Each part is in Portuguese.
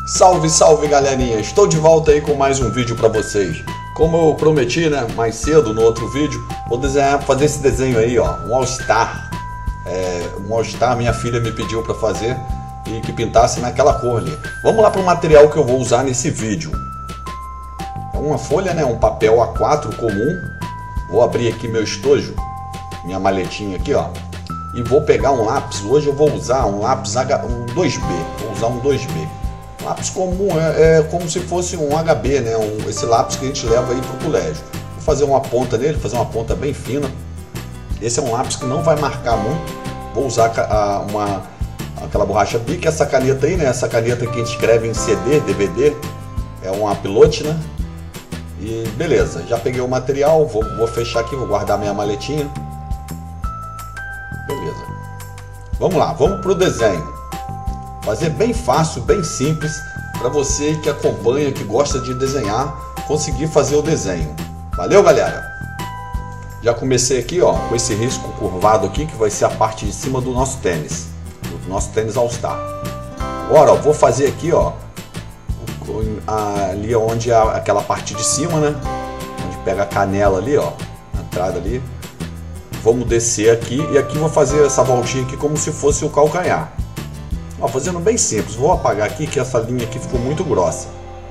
Salve, salve galerinha, estou de volta aí com mais um vídeo para vocês. Como eu prometi, né, mais cedo no outro vídeo, vou fazer esse desenho aí, ó, um All-Star. Um All-Star minha filha me pediu para fazer e que pintasse naquela cor ali. Vamos lá para o material que eu vou usar nesse vídeo. É uma folha, né, um papel A4 comum. Vou abrir aqui meu estojo, minha maletinha aqui, ó. E vou pegar um lápis. Hoje eu vou usar um lápis um 2B. Vou usar um 2B. Lápis comum, é como se fosse um HB, né? Esse lápis que a gente leva aí para o colégio. Vou fazer uma ponta nele, fazer uma ponta bem fina. Esse é um lápis que não vai marcar muito. Vou usar aquela borracha Bic, essa caneta aí, né? Essa caneta que a gente escreve em CD, DVD. É uma pilote, né? E beleza, já peguei o material. Vou fechar aqui, vou guardar minha maletinha. Beleza. Vamos lá, vamos para o desenho. Fazer bem fácil, bem simples, para você que acompanha, que gosta de desenhar, conseguir fazer o desenho. Valeu, galera? Já comecei aqui, ó, com esse risco curvado aqui, que vai ser a parte de cima do nosso tênis All-Star. Agora, ó, vou fazer aqui, ó, ali onde é aquela parte de cima, né? Onde pega a canela ali, ó, na entrada ali. Vamos descer aqui e aqui vou fazer essa voltinha aqui como se fosse o calcanhar. Ó, fazendo bem simples. Vou apagar aqui que essa linha aqui ficou muito grossa.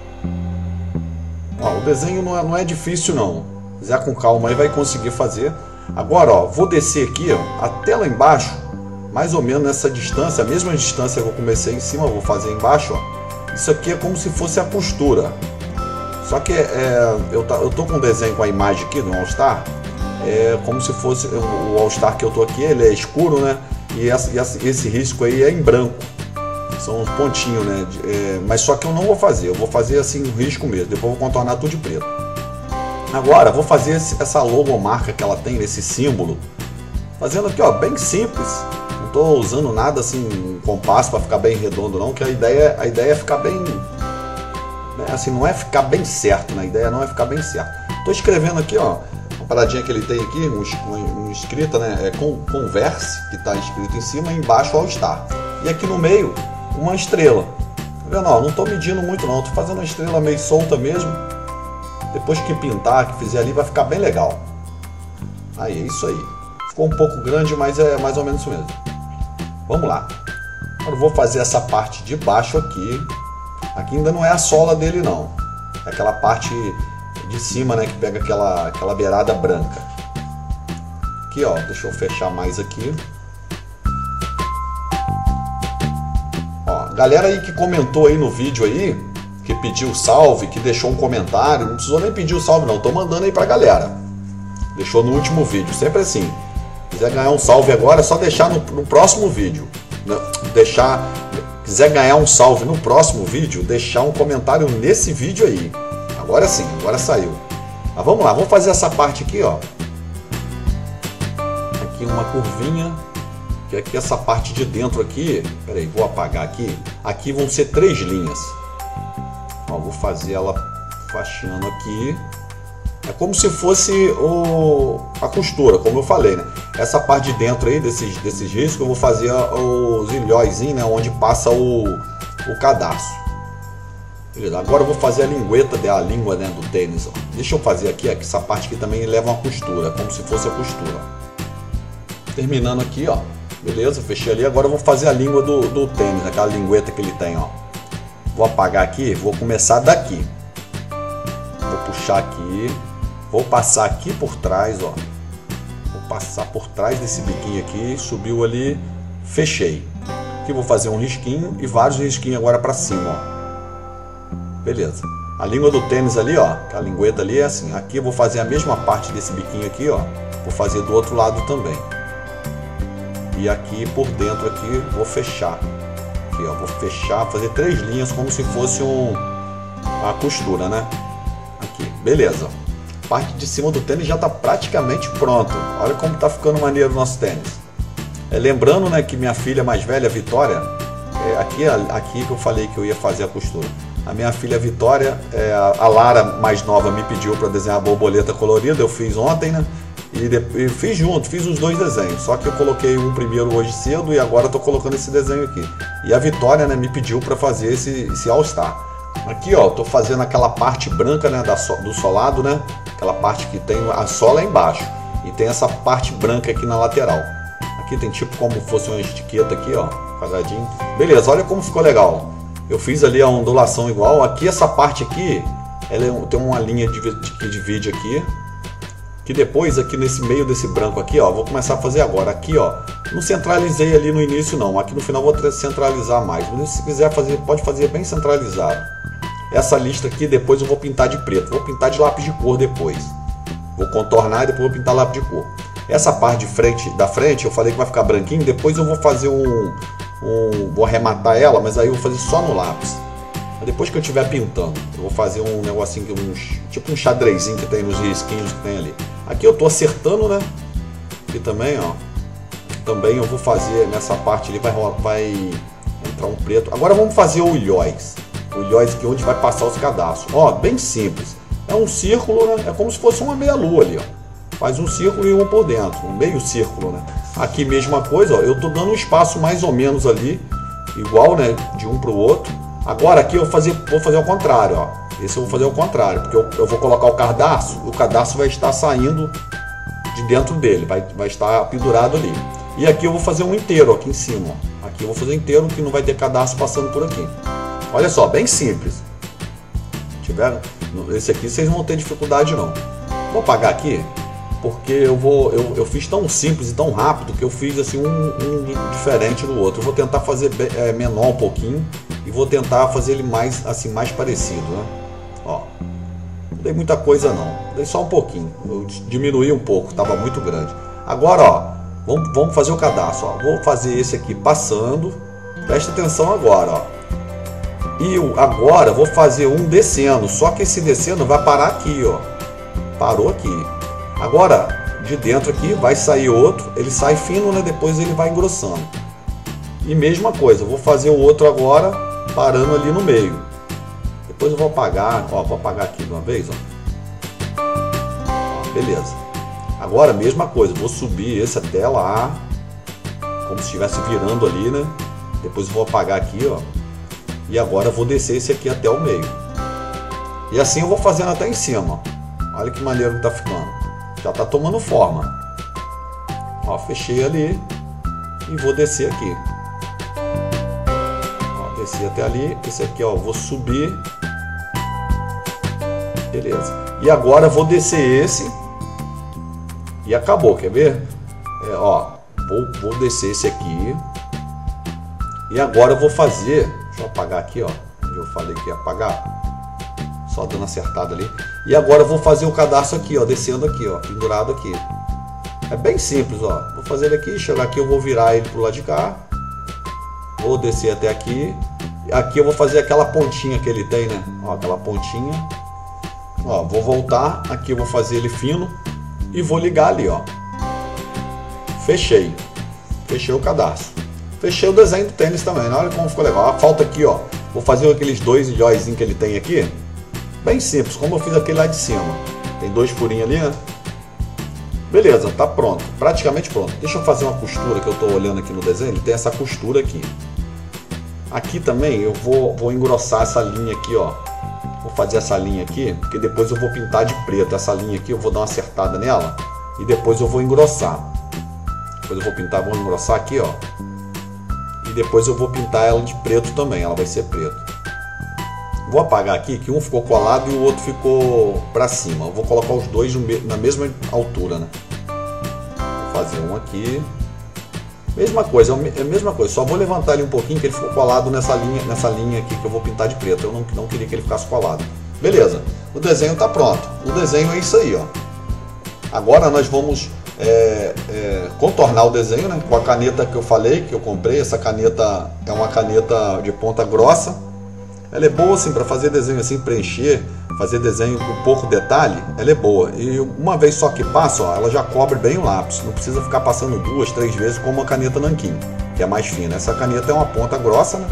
Ó, o desenho não é difícil não. Se fizer com calma aí vai conseguir fazer. Agora, ó, vou descer aqui, ó, até lá embaixo, mais ou menos nessa distância, a mesma distância que eu comecei em cima, vou fazer embaixo, ó. Isso aqui é como se fosse a costura. Só que eu tô com um desenho com a imagem aqui do All-Star. É como se fosse o All-Star que eu tô aqui, ele é escuro, né? E esse risco aí é em branco. São uns pontinhos, né? Mas só que eu não vou fazer, eu vou fazer assim um risco mesmo. Depois eu vou contornar tudo de preto. Agora vou fazer essa logomarca que ela tem, esse símbolo. Fazendo aqui, ó, bem simples. Não estou usando nada assim, um compasso para ficar bem redondo não, que a ideia é ficar bem, né? Assim, não é ficar bem certo, né? A ideia não é ficar bem certo. Estou escrevendo aqui, ó, uma paradinha que ele tem aqui, uma escrita, né? É Converse, que está escrito em cima, e embaixo All-Star. E aqui no meio, uma estrela. Tá vendo? Ó, não estou medindo muito não, estou fazendo uma estrela meio solta mesmo. Depois que pintar, que fizer ali, vai ficar bem legal. Aí, é isso aí. Ficou um pouco grande, mas é mais ou menos isso mesmo. Vamos lá. Agora eu vou fazer essa parte de baixo aqui. Aqui ainda não é a sola dele não. É aquela parte de cima, né, que pega aquela beirada branca. Aqui, ó, deixa eu fechar mais aqui. Ó, galera aí que comentou aí no vídeo aí, que pediu salve, que deixou um comentário, não precisou nem pedir o salve não, tô mandando aí pra galera. Deixou no último vídeo, sempre assim. Se quiser ganhar um salve agora, é só deixar no próximo vídeo. Quiser ganhar um salve no próximo vídeo, deixar um comentário nesse vídeo aí. Agora sim, agora saiu. Mas vamos lá, vamos fazer essa parte aqui, ó. Aqui uma curvinha. Que aqui essa parte de dentro aqui, peraí, vou apagar aqui. Aqui vão ser 3 linhas. Ó, vou fazer ela faixando aqui. É como se fosse a costura, como eu falei, né? Essa parte de dentro aí, desses riscos, eu vou fazer os ilhóizinhos, né? Onde passa o cadarço. Beleza, agora eu vou fazer a lingueta, a língua, né, do tênis. Ó. Deixa eu fazer aqui, que essa parte aqui também leva uma costura, como se fosse a costura. Terminando aqui, ó. Beleza, fechei ali. Agora eu vou fazer a língua do tênis, aquela lingueta que ele tem, ó. Vou apagar aqui, vou começar daqui. Vou puxar aqui. Vou passar aqui por trás, ó. Vou passar por trás desse biquinho aqui. Subiu ali, fechei. Aqui vou fazer um risquinho e vários risquinhos agora para cima, ó. Beleza. A língua do tênis ali, ó. A lingueta ali é assim. Aqui eu vou fazer a mesma parte desse biquinho aqui, ó. Vou fazer do outro lado também. E aqui por dentro aqui vou fechar. Aqui, ó. Vou fechar, fazer 3 linhas como se fosse uma costura, né? Aqui, beleza. A parte de cima do tênis já está praticamente pronto. Olha como está ficando maneiro o nosso tênis. Lembrando, né, que minha filha mais velha, Vitória, aqui que eu falei que eu ia fazer a costura. A minha filha Vitória, a Lara mais nova me pediu para desenhar a borboleta colorida, eu fiz ontem, né? E fiz junto, fiz os dois desenhos. Só que eu coloquei um primeiro hoje cedo e agora estou colocando esse desenho aqui. E a Vitória, né, me pediu para fazer esse All-Star. Aqui, ó, estou fazendo aquela parte branca, né, do solado, né? Aquela parte que tem a sola embaixo. E tem essa parte branca aqui na lateral. Aqui tem tipo como fosse uma etiqueta aqui, ó, quadradinho. Beleza, olha como ficou legal. Eu fiz ali a ondulação igual. Aqui essa parte aqui, ela tem uma linha que divide aqui. Que depois aqui nesse meio desse branco aqui, ó, vou começar a fazer agora. Aqui, ó, não centralizei ali no início não. Aqui no final vou centralizar mais. Mas se quiser fazer, pode fazer bem centralizado. Essa lista aqui depois eu vou pintar de preto. Vou pintar de lápis de cor depois. Vou contornar e depois vou pintar lápis de cor. Essa parte da frente eu falei que vai ficar branquinho. Depois eu vou fazer vou arrematar ela, mas aí eu vou fazer só no lápis. Depois que eu estiver pintando, eu vou fazer um negocinho, tipo um xadrezinho que tem nos risquinhos que tem ali. Aqui eu tô acertando, né? Aqui também, ó. Também eu vou fazer nessa parte ali, vai entrar um preto. Agora vamos fazer o ilhóis. O ilhóis aqui onde vai passar os cadastros. Ó, bem simples. É um círculo, né? É como se fosse uma meia-lua ali, ó. Faz um círculo e um por dentro, um meio círculo, né? Aqui mesma coisa, ó. Eu tô dando um espaço mais ou menos ali, igual, né? De um pro outro. Agora aqui eu vou fazer ao contrário, ó. Esse eu vou fazer ao contrário, porque eu vou colocar o cadarço vai estar saindo de dentro dele, vai estar pendurado ali. E aqui eu vou fazer um inteiro aqui em cima, ó. Aqui eu vou fazer inteiro que não vai ter cadarço passando por aqui. Olha só, bem simples. Tiveram? Esse aqui vocês não vão ter dificuldade não. Vou apagar aqui, porque eu fiz tão simples e tão rápido que eu fiz assim um diferente do outro. Eu vou tentar fazer menor um pouquinho. E vou tentar fazer ele mais parecido, né? Ó, não dei muita coisa não, dei só um pouquinho. Eu diminuí um pouco, estava muito grande. Agora, ó, vamos fazer o cadastro, ó. Vou fazer esse aqui passando. Presta atenção agora, ó. E agora vou fazer um descendo. Só que esse descendo vai parar aqui, ó. Parou aqui. Agora, de dentro aqui vai sair outro. Ele sai fino, né? Depois ele vai engrossando. E mesma coisa, vou fazer o outro agora, parando ali no meio. Depois eu vou apagar, ó, vou apagar aqui de uma vez, ó. Beleza. Agora mesma coisa, vou subir esse até lá, como se estivesse virando ali, né? Depois eu vou apagar aqui, ó. E agora eu vou descer esse aqui até o meio. E assim eu vou fazendo até em cima, ó. Olha que maneiro que tá ficando. Já tá tomando forma. Ó, fechei ali e vou descer aqui. Descer até ali, esse aqui, ó, vou subir. Beleza. E agora eu vou descer esse e acabou, quer ver? Ó, vou descer esse aqui. E agora eu vou fazer, deixa eu apagar aqui, ó, onde eu falei que ia apagar. Só dando acertada ali. E agora eu vou fazer o cadastro aqui, ó, descendo aqui, ó, pendurado aqui. É bem simples, ó. Vou fazer ele aqui, chegar aqui, eu vou virar ele pro lado de cá. Vou descer até aqui. Aqui eu vou fazer aquela pontinha que ele tem, né? Ó, aquela pontinha. Ó, vou voltar. Aqui eu vou fazer ele fino. E vou ligar ali, ó. Fechei. Fechei o cadastro. Fechei o desenho do tênis também. Olha como ficou legal. Falta aqui, ó. Vou fazer aqueles dois ilhóizinhos que ele tem aqui. Bem simples, como eu fiz aquele lá de cima. Tem dois furinhos ali, né? Beleza, tá pronto. Praticamente pronto. Deixa eu fazer uma costura que eu tô olhando aqui no desenho. Ele tem essa costura aqui. Aqui também eu vou engrossar essa linha aqui, ó. Vou fazer essa linha aqui, porque depois eu vou pintar de preto. Essa linha aqui eu vou dar uma acertada nela e depois eu vou engrossar. Depois eu vou pintar, vou engrossar aqui, ó. E depois eu vou pintar ela de preto também, ela vai ser preto. Vou apagar aqui que um ficou colado e o outro ficou pra cima. Eu vou colocar os dois na mesma altura, né? Vou fazer um aqui. Mesma coisa, é a mesma coisa, só vou levantar ele um pouquinho que ele ficou colado nessa linha aqui que eu vou pintar de preto. Eu não queria que ele ficasse colado. Beleza, o desenho está pronto. O desenho é isso aí, ó. Agora nós vamos contornar o desenho, né? Com a caneta que eu falei, que eu comprei. Essa caneta é uma caneta de ponta grossa. Ela é boa assim para fazer desenho assim, preencher, fazer desenho com pouco detalhe. Ela é boa. E uma vez só que passa, ó, ela já cobre bem o lápis. Não precisa ficar passando 2, 3 vezes como a caneta nanquim, que é mais fina. Essa caneta é uma ponta grossa, né?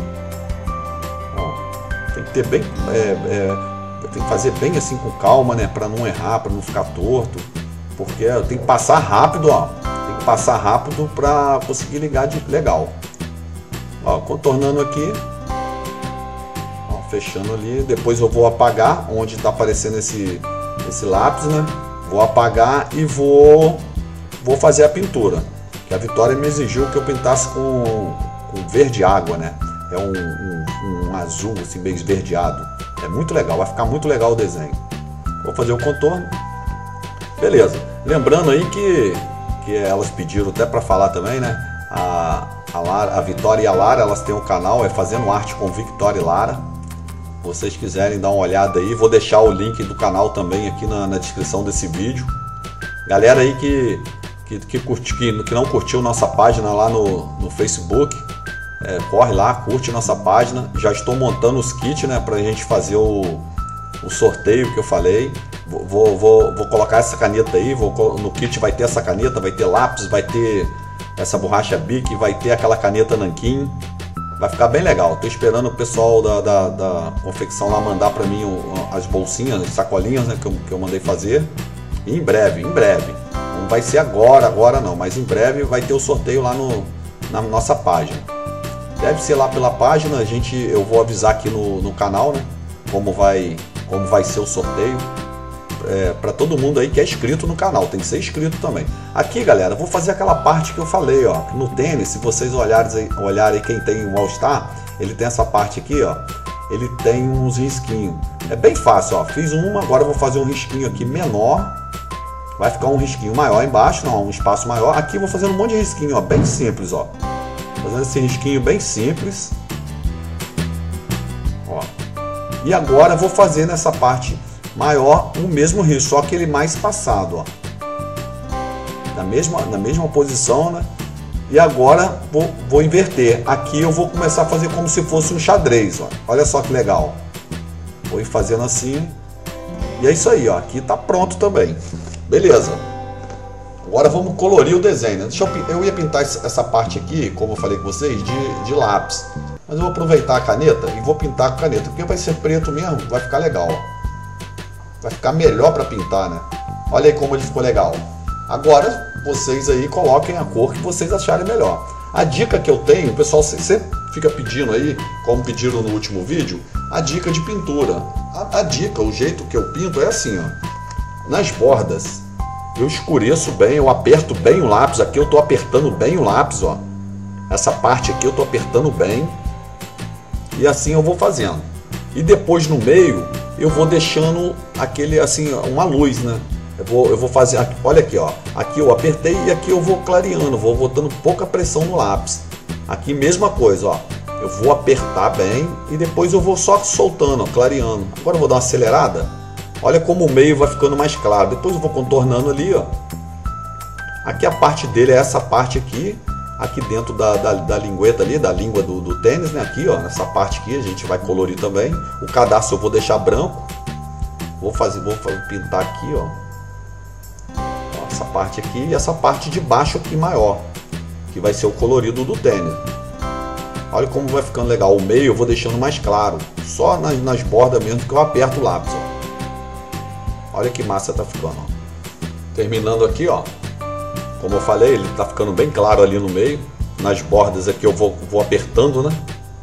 Ó, tem que ter bem, tem que fazer bem assim com calma, né? Para não errar, para não ficar torto. porque tem que passar rápido, ó. Tem que passar rápido para conseguir ligar legal. Ó, contornando aqui, ó, fechando ali. Depois eu vou apagar onde está aparecendo esse lápis, né? Vou apagar e vou fazer a pintura. Que a Vitória me exigiu que eu pintasse com verde água, né? É um azul assim meio esverdeado. É muito legal, vai ficar muito legal o desenho. Vou fazer o contorno. Beleza. Lembrando aí que elas pediram até para falar também, né? A Vitória e a Lara, elas têm um canal, é Fazendo Arte com Vitória e Lara. Se vocês quiserem dar uma olhada aí, vou deixar o link do canal também aqui na descrição desse vídeo. Galera aí que não curtiu nossa página lá no Facebook, corre lá, curte nossa página. Já estou montando os kits, né, pra gente fazer o sorteio que eu falei. Vou colocar essa caneta aí, no kit vai ter essa caneta, vai ter lápis, vai ter essa borracha Bic, vai ter aquela caneta nanquim. Vai ficar bem legal. Tô esperando o pessoal da confecção lá mandar para mim as bolsinhas, as sacolinhas, né, que eu mandei fazer. E em breve. Não vai ser agora não, mas em breve vai ter o sorteio lá na nossa página. Deve ser lá pela página, eu vou avisar aqui no canal, né, como vai ser o sorteio. Para todo mundo aí que é inscrito no canal, tem que ser inscrito também. Aqui, galera, eu vou fazer aquela parte que eu falei, ó, no tênis. Se vocês olharem quem tem o All Star, ele tem essa parte aqui, ó, ele tem uns risquinhos. É bem fácil, ó, fiz uma, agora eu vou fazer um risquinho aqui menor, vai ficar um risquinho maior embaixo, não, um espaço maior. Aqui eu vou fazendo um monte de risquinho, ó, bem simples, ó, fazendo esse risquinho bem simples, ó. E agora eu vou fazer nessa parte maior o mesmo risco, só que ele mais passado, ó, na mesma posição, né? E agora vou inverter. Aqui eu vou começar a fazer como se fosse um xadrez, ó. Olha só que legal. Vou ir fazendo assim. E é isso aí, ó. Aqui tá pronto também. Beleza. Agora vamos colorir o desenho, né? Eu ia pintar essa parte aqui, como eu falei com vocês, de lápis. Mas eu vou aproveitar a caneta e vou pintar com caneta, porque vai ser preto mesmo, vai ficar legal, ó. Vai ficar melhor para pintar, né? Olha aí como ele ficou legal. Agora vocês aí coloquem a cor que vocês acharem melhor. A dica que eu tenho, o pessoal sempre fica pedindo aí, como pediram no último vídeo, a dica de pintura. A dica, o jeito que eu pinto é assim, ó. Nas bordas, eu escureço bem, eu aperto bem o lápis. Aqui eu tô apertando bem o lápis, ó. Essa parte aqui eu tô apertando bem. E assim eu vou fazendo. E depois no meio eu vou deixando aquele assim, uma luz, né? Eu vou fazer, olha aqui, ó. Aqui eu apertei e aqui eu vou clareando, vou botando pouca pressão no lápis. Aqui mesma coisa, ó. Eu vou apertar bem e depois eu vou só soltando, ó, clareando. Agora eu vou dar uma acelerada. Olha como o meio vai ficando mais claro. Depois eu vou contornando ali, ó. Aqui a parte dele é essa parte aqui. Aqui dentro da lingueta ali, da língua do tênis, né? Aqui, ó, nessa parte aqui a gente vai colorir também. O cadastro eu vou deixar branco. Vou pintar aqui, ó. Essa parte aqui e essa parte de baixo aqui maior, que vai ser o colorido do tênis. Olha como vai ficando legal. O meio eu vou deixando mais claro, só nas bordas mesmo que eu aperto o lápis, ó. Olha que massa tá ficando, ó. Terminando aqui, ó. Como eu falei, ele tá ficando bem claro ali no meio. Nas bordas aqui eu vou apertando, né?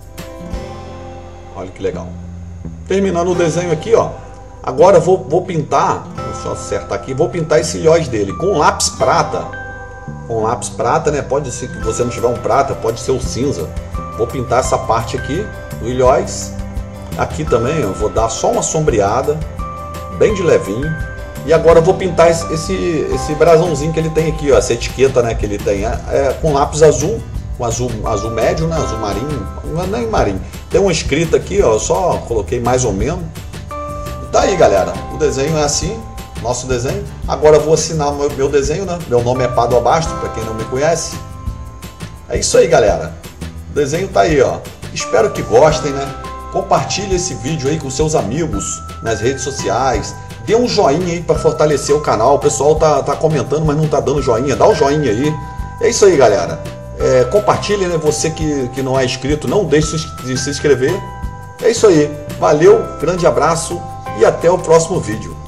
Olha que legal. Terminando o desenho aqui, ó. Agora eu vou pintar, deixa eu acertar aqui, vou pintar esse ilhós dele com lápis prata. Com lápis prata, né? Pode ser que você não tiver um prata, pode ser o cinza. Vou pintar essa parte aqui do ilhós. Aqui também eu vou dar só uma sombreada, bem de levinho. E agora eu vou pintar esse brasãozinho que ele tem aqui, ó, essa etiqueta, né, que ele tem, com lápis azul, com azul médio, né, azul marinho, não é nem marinho. Tem uma escrita aqui, ó, eu só coloquei mais ou menos. E tá aí, galera, o desenho é assim, nosso desenho. Agora eu vou assinar o meu desenho, né, meu nome é Pádua Basto, para quem não me conhece. É isso aí, galera, o desenho tá aí, ó. Espero que gostem, né, compartilhe esse vídeo aí com seus amigos nas redes sociais. Dê um joinha aí para fortalecer o canal. O pessoal tá comentando, mas não tá dando joinha. Dá o joinha aí. É isso aí, galera. Compartilhe, né? Você que não é inscrito, não deixe de se inscrever. É isso aí. Valeu, grande abraço e até o próximo vídeo.